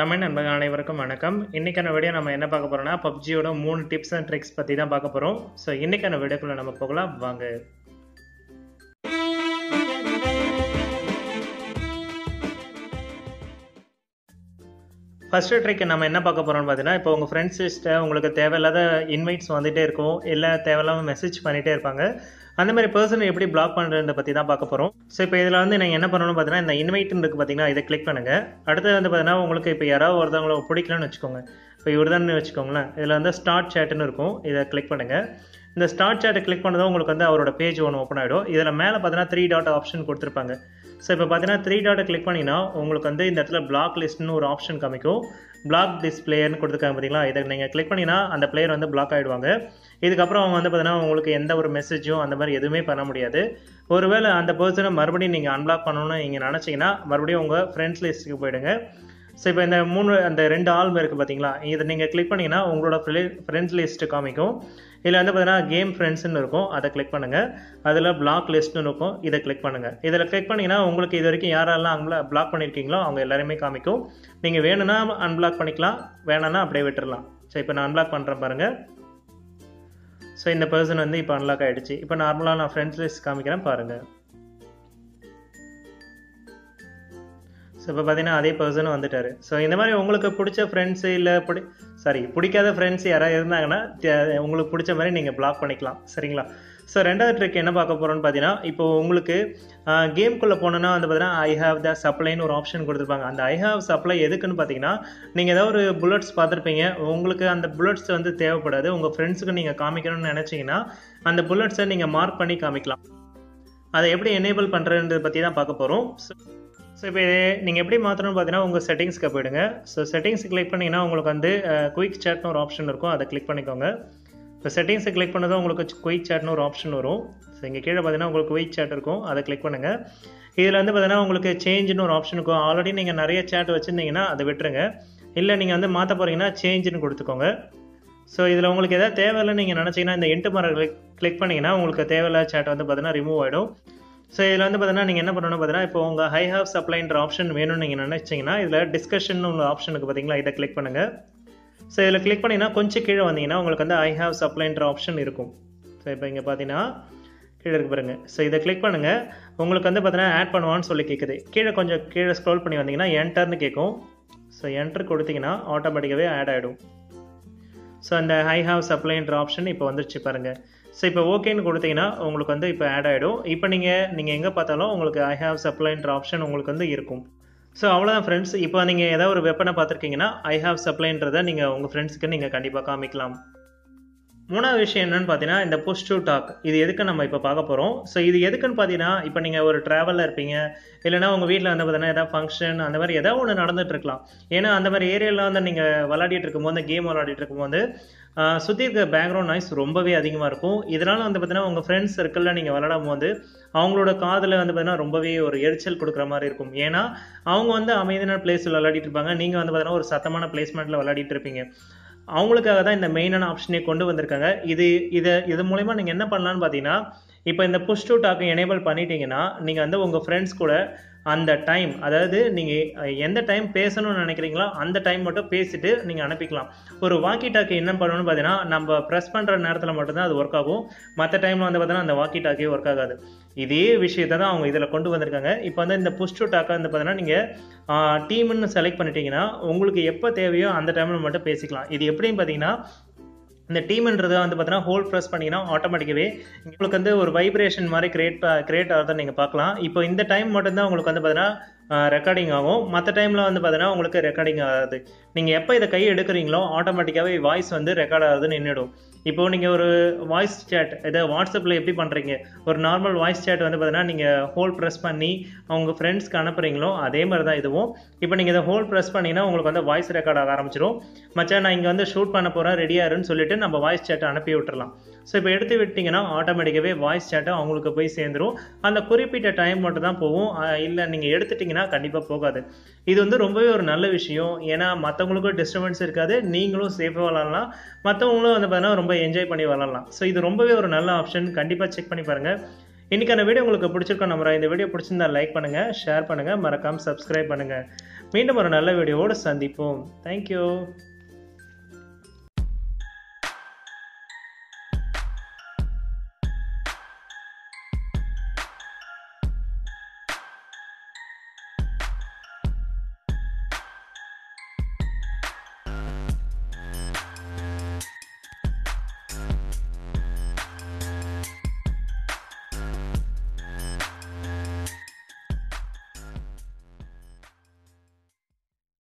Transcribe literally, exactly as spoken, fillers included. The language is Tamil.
தமிழ் நண்பர்கள் அனைவருக்கும் வணக்கம். இன்னைக்கான வீடியோ நம்ம என்ன பார்க்க போறோம்னா பப்ஜியோட மூணு டிப்ஸ் அண்ட் ட்ரிக்ஸ் பத்தி தான் பார்க்க போறோம். ஸோ இன்னைக்கான வீடியோக்குள்ள நம்ம போகலாம் வாங்க. ஃபர்ஸ்ட் ட்ரிக் நம்ம என்ன பார்க்க போறோம்னு பார்த்தீங்கன்னா, இப்போ உங்கள் ஃப்ரெண்ட்ஸ் லிஸ்ட்டை உங்களுக்கு தேவையில்லாத இன்வைட்ஸ் வந்துகிட்டே இருக்கும், இல்லை தேவையில்லாமல் மெசேஜ் பண்ணிகிட்டே இருப்பாங்க. அந்த மாதிரி பர்சனை எப்படி பிளாக் பண்ணுறதை பற்றி தான் பார்க்க போகிறோம். ஸோ இப்போ இதில் வந்து நீங்கள் என்ன பண்ணணும்னு பார்த்தீங்கன்னா, இந்த இன்வைட்னு இருக்குது பார்த்தீங்கன்னா, இதை கிளிக் பண்ணுங்கள். அடுத்தது வந்து பார்த்தீங்கன்னா, உங்களுக்கு இப்போ யாராவது ஒருத்தவங்களை பிடிக்கலன்னு வச்சுக்கோங்க. இப்போ இவர் தான் வச்சுக்கோங்களேன். இதில் வந்து ஸ்டார்ட் சேட்டுன்னு இருக்கும், இதை கிளிக் பண்ணுங்கள். இந்த ஸ்டார்ட் சேட்டை கிளிக் பண்ணதும் உங்களுக்கு வந்து அவரோட பேஜ் ஒன்று ஓப்பன் ஆகிடும். இதில் மேலே பார்த்தீங்கன்னா த்ரீ டாட் ஆப்ஷன் கொடுத்துருப்பாங்க. ஸோ இப்போ பார்த்தீங்கன்னா த்ரீ டாட்டை கிளிக் பண்ணிங்கன்னா உங்களுக்கு வந்து இந்த இடத்துல பிளாக் லிஸ்ட்னு ஒரு ஆப்ஷன் காமிக்கும். பிளாக் டிஸ்பிளேன்னு கொடுத்துருக்காங்க பார்த்தீங்களா, இதை நீங்கள் கிளிக் பண்ணிங்கன்னா அந்த பிளேயர் வந்து பிளாக் ஆகிடுவாங்க. இதுக்கப்புறம் அவங்க வந்து பார்த்தீங்கன்னா உங்களுக்கு எந்த ஒரு மெசேஜும் அந்த மாதிரி எதுவுமே பண்ண முடியாது. ஒருவேளை அந்த பர்சனை மறுபடியும் நீங்கள் அன்பிளாக் பண்ணணும்னு நீங்கள் நினச்சிங்கன்னா மறுபடியும் உங்கள் ஃப்ரெண்ட்ஸ் லிஸ்ட்டுக்கு போயிடுங்க. ஸோ இப்போ இந்த மூணு அந்த ரெண்டு ஆல்பம் இருக்குது பார்த்தீங்களா, இதை நீங்கள் கிளிக் பண்ணிங்கன்னா உங்களோட ஃப்ரெண்ட்ஸ் லிஸ்ட்டு காமிக்கும். இதில் வந்து பார்த்தீங்கன்னா கேம் ஃப்ரெண்ட்ஸ்ன்னு இருக்கும், அதை கிளிக் பண்ணுங்கள். அதில் பிளாக் லிஸ்ட்னு இருக்கும், இதை கிளிக் பண்ணுங்கள். இதில் கிளிக் பண்ணிங்கன்னா உங்களுக்கு இது வரைக்கும் யாரெல்லாம் அங்கே பிளாக் பண்ணியிருக்கீங்களோ அவங்க எல்லாருமே காமிக்கும். நீங்கள் வேணும்னா அன்பிளாக் பண்ணிக்கலாம், வேணான்னா அப்படியே விட்டுடலாம். ஸோ இப்போ நான் அன்பிளாக் பண்ணுறேன் பாருங்கள். ஸோ இந்த பர்சன் வந்து இப்போ அன்லாக் ஆகிடுச்சு. இப்போ நார்மலாக நான் ஃப்ரெண்ட்ஸ் லிஸ்ட் காமிக்கிறேன் பாருங்கள். ஸோ இப்போ பார்த்தீங்கன்னா அதே பர்சனும் வந்துட்டார். ஸோ இந்த மாதிரி உங்களுக்கு பிடிச்ச ஃப்ரெண்ட்ஸு இல்லை பிடி சாரி பிடிக்காத ஃப்ரெண்ட்ஸ் யாராவது இருந்தாங்கன்னா உங்களுக்கு பிடிச்ச மாதிரி நீங்கள் பிளாக் பண்ணிக்கலாம், சரிங்களா? ஸோ ரெண்டாவது ட்ரிக் என்ன பார்க்க போகிறோன்னு பார்த்தீங்கன்னா, இப்போ உங்களுக்கு கேம்குள்ளே போனோன்னா வந்து பார்த்தீங்கன்னா ஐ ஹாவ் த சப்ளைன்னு ஒரு ஆப்ஷன் கொடுத்துருப்பாங்க. அந்த ஐ ஹாவ் சப்ளை எதுக்குன்னு பார்த்தீங்கன்னா, நீங்கள் ஏதாவது ஒரு புல்லட்ஸ் பார்த்துருப்பீங்க, உங்களுக்கு அந்த புல்லட்ஸ் வந்து தேவைப்படாது, உங்கள் ஃப்ரெண்ட்ஸுக்கு நீங்கள் காமிக்கணும்னு நினச்சிங்கன்னா அந்த புல்லட்ஸை நீங்கள் மார்க் பண்ணி காமிக்கலாம். அதை எப்படி எனேபிள் பண்ணுறதுன்றதை பற்றி தான் பார்க்க போகிறோம். ஸோ இப்போ நீங்கள் எப்படி மாற்றணும்னு பார்த்தீங்கன்னா உங்கள் செட்டிங்ஸ்க்கு போயிடுங்க. ஸோ செட்டிங்ஸ் கிளிக் பண்ணிங்கன்னா உங்களுக்கு வந்து குயிக் சேட்னு ஒரு ஆப்ஷன் இருக்கும், அதை கிளிக் பண்ணிக்கோங்க. இப்போ செட்டிங்ஸை கிளிக் பண்ணதும் உங்களுக்கு குயிக் சேட்னு ஒரு ஆப்ஷன் வரும். ஸோ இங்கே கீழே பார்த்தீங்கன்னா உங்களுக்கு குயிக் சேட் இருக்கும், அதை கிளிக் பண்ணுங்கள். இதில் வந்து பார்த்தீங்கன்னா உங்களுக்கு சேஞ்சுன்னு ஒரு ஆப்ஷன் இருக்கும். ஆல்ரெடி நீங்கள் நிறைய சேட் வச்சுருந்தீங்கன்னா அதை விட்டுருங்க. இல்லை நீங்கள் வந்து மாற்ற போகிறீங்கன்னா சேஞ்சுன்னு கொடுத்துக்கோங்க. ஸோ இதில் உங்களுக்கு எதாவது தேவையில்லை நீங்கள் நினச்சிங்கன்னா இந்த எட்டு மரம் கிளிக் கிளிக் பண்ணிங்கன்னா உங்களுக்கு தேவையில்லாத சேட் வந்து பார்த்தீங்கன்னா ரிமூவ் ஆகிடும். ஸோ இதில் வந்து பார்த்தீங்கன்னா நீங்கள் என்ன பண்ணணும் பார்த்தீங்கன்னா, இப்போ உங்கள் ஹை ஹாவ் சப்ளைன்ற ஆப்ஷன் வேணும்னு நீங்கள் நினச்சிங்கன்னா இதில் டிஸ்கஷன் உள்ள ஆப்ஷனுக்கு பார்த்தீங்களா, இதை கிளிக் பண்ணுங்கள். ஸோ இதில் கிளிக் பண்ணிங்கன்னா கொஞ்சம் கீழே வந்தீங்கன்னா உங்களுக்கு வந்து ஐ ஹாவ் சப்ளைன்ற ஆப்ஷன் இருக்கும். ஸோ இப்போ இங்கே பார்த்தீங்கன்னா கீழே இருக்கு பாருங்க. ஸோ இதை கிளிக் பண்ணுங்கள். உங்களுக்கு வந்து பார்த்தீங்கன்னா ஆட் பண்ணுவான்னு சொல்லி கேட்குது. கீழே கொஞ்சம் கீழே ஸ்க்ரோல் பண்ணி வந்தீங்கன்னா என்டர்னு கேட்கும். ஸோ என்டர் கொடுத்தீங்கன்னா ஆட்டோமேட்டிக்காகவே ஆட் ஆகிடும். ஸோ அந்த ஐ ஹாவ் சப்ளைன்ற ஆப்ஷன் இப்போ வந்துருச்சு பாருங்கள். ஸோ இப்போ ஓகேன்னு கொடுத்தீங்கன்னா உங்களுக்கு வந்து இப்போ ஆட் ஆகிடும். இப்போ நீங்கள் நீங்கள் எங்கே பார்த்தாலும் உங்களுக்கு ஐ ஹாவ் சப்ளைன்ற ஆப்ஷன் உங்களுக்கு வந்து இருக்கும். ஸோ அவ்வளோதான் ஃப்ரெண்ட்ஸ். இப்போ நீங்கள் ஏதாவது ஒரு வெப்பனை பார்த்துருக்கீங்கன்னா ஐ ஹாவ் சப்ளைன்றதை நீங்கள் உங்கள் ஃப்ரெண்ட்ஸுக்கு நீங்கள் கண்டிப்பாக காமிக்கலாம். மூணாவது விஷயம் என்னன்னு பார்த்தீங்கன்னா, இந்த புஷ் டு டாக், இது எதுக்கு நம்ம இப்போ பார்க்க போகிறோம். ஸோ இது எதுக்குன்னு பார்த்தீங்கன்னா, இப்போ நீங்கள் ஒரு ட்ராவலில் இருப்பீங்க, இல்லைனா உங்கள் வீட்டில் வந்து பார்த்தீங்கன்னா ஏதாவது ஃபங்க்ஷன் அந்த மாதிரி ஏதாவது ஒன்று நடந்துட்டு இருக்கலாம். ஏன்னா அந்த மாதிரி ஏரியாவில் வந்து நீங்கள் விளையாடிட்டு இருக்கும்போது கேம் விளையாடிட்டு இருக்கும்போது சுற்றி இருக்க பேக்ரவுண்ட் நாய்ஸ் ரொம்பவே அதிகமாக இருக்கும். இதனால் வந்து பார்த்தீங்கன்னா உங்கள் ஃப்ரெண்ட்ஸ் சர்க்கிளில் நீங்கள் விளையாடும் போது அவங்களோட காதில் வந்து பார்த்தீங்கன்னா ரொம்பவே ஒரு எரிச்சல் கொடுக்குற மாதிரி இருக்கும். ஏன்னா அவங்க வந்து அமைதியான பிளேஸில் விளையாடிட்டு இருப்பாங்க, நீங்கள் வந்து பார்த்தீங்கன்னா ஒரு சத்தமான பிளேஸ்மெண்ட்டில் விளையாடிட்டு இருப்பீங்க. அவங்களுக்காக தான் இந்த மெயினான ஆப்ஷனே கொண்டு வந்திருக்காங்க. இது இதை இது மூலமா நீங்கள் என்ன பண்ணலான்னு பார்த்தீங்கன்னா, இப்போ இந்த புஷ் டு டாக்கை எனேபிள் பண்ணிட்டீங்கன்னா நீங்கள் வந்து உங்கள் ஃப்ரெண்ட்ஸ் கூட அந்த டைம், அதாவது நீங்கள் எந்த டைம் பேசணும்னு நினைக்கிறீங்களோ அந்த டைம் மட்டும் பேசிட்டு நீங்கள் அனுப்பிக்கலாம். ஒரு வாக்கி டாக்கி என்ன பண்ணணும்னு பார்த்தீங்கன்னா, நம்ம ப்ரெஸ் பண்ணுற நேரத்தில் மட்டும்தான் அது ஒர்க் ஆகும். மற்ற டைமில் வந்து பார்த்தீங்கன்னா அந்த வாக்கி டாக்கே ஒர்க் ஆகாது. இதே விஷயத்தை தான் அவங்க இதில் கொண்டு வந்திருக்காங்க. இப்போ வந்து இந்த புஷ் டு டாக்கை வந்து பார்த்தீங்கன்னா நீங்கள் டீம்னு செலக்ட் பண்ணிட்டீங்கன்னா உங்களுக்கு எப்போ தேவையோ அந்த டைமில் மட்டும் பேசிக்கலாம். இது எப்படின்னு பார்த்தீங்கன்னா, இந்த டீம்ன்றதை வந்து பார்த்தீங்கன்னா ஹோல்ட் ப்ரெஸ் பண்ணிங்கன்னா ஆட்டோமேட்டிக்காகவே உங்களுக்கு வந்து ஒரு வைப்ரேஷன் மாதிரி கிரியேட் கிரியேட் ஆகிறத நீங்கள் பார்க்கலாம். இப்போ இந்த டைம் மட்டும்தான் உங்களுக்கு வந்து பார்த்தீங்கன்னா ரெக்கார்டிங் ஆகும், மற்ற டைமில் வந்து பார்த்தீங்கன்னா உங்களுக்கு ரெக்கார்டிங் ஆகாது. நீங்கள் எப்போ இதை கை எடுக்கிறீங்களோ ஆட்டோமேட்டிக்காகவே வாய்ஸ் வந்து ரெக்கார்ட் ஆகுது நின்றுடும். இப்போ நீங்கள் ஒரு வாய்ஸ் சேட் இதை வாட்ஸ்அப்பில் எப்படி பண்ணுறீங்க, ஒரு நார்மல் வாய்ஸ் சேட் வந்து பார்த்தீங்கன்னா நீங்கள் ஹோல்ட் ப்ரெஸ் பண்ணி அவங்க ஃப்ரெண்ட்ஸ்க்கு அனுப்புகிறீங்களோ அதே மாதிரி தான் இதுவும். இப்போ நீங்கள் இதை ஹோல்ட் ப்ரெஸ் பண்ணிங்கன்னா உங்களுக்கு வந்து வாய்ஸ் ரெக்கார்ட் ஆக ஆரம்பிச்சிடும். மச்சான் நான் இங்கே வந்து ஷூட் பண்ண போகிறேன், ரெடியாருன்னு சொல்லிட்டு நம்ம வாய்ஸ் சேட்டை அனுப்பி விட்டுறலாம். ஸோ இப்போ எடுத்து விட்டிங்கன்னா ஆட்டோமேட்டிக்காகவே வாய்ஸ் சேட்டை அவங்களுக்கு போய் சேர்ந்துடும். அந்த குறிப்பிட்ட டைம் மட்டும் தான் போகும், இல்லை நீங்கள் எடுத்துட்டிங்கன்னா கண்டிப்பாக போகாது. இது வந்து ரொம்பவே ஒரு நல்ல விஷயம். ஏன்னா மற்றவங்களுக்கும் டிஸ்டர்பன்ஸ் இருக்காது, நீங்களும் சேஃபாக விளாட்லாம், மற்றவங்களும் வந்து பார்த்தீங்கன்னா ரொம்ப என்ஜாய் பண்ணி விளாட்லாம். ஸோ இது ரொம்பவே ஒரு நல்ல ஆப்ஷன், கண்டிப்பாக செக் பண்ணி பாருங்கள். இன்றைக்கான வீடியோ உங்களுக்கு பிடிச்சிருக்கோம் நம்புறேன். இந்த வீடியோ பிடிச்சிருந்தா லைக் பண்ணுங்கள், ஷேர் பண்ணுங்கள், மறக்காமல் சப்ஸ்கிரைப் பண்ணுங்கள். மீண்டும் ஒரு நல்ல வீடியோவோடு சந்திப்போம். தேங்க்யூ.